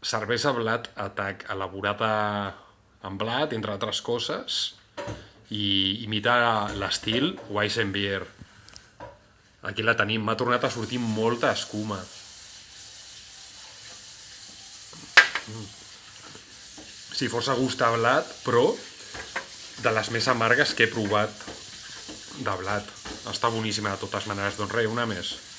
cervesa blat Attack, elaborada en blat, entre altres coses, i imita l'estil Weissenbier. Aquí la tenim, m'ha tornat a sortir molta escuma. Sí, força gust a blat, però de les més amargues que he provat de blat. Està boníssima de totes maneres, doncs res, una més.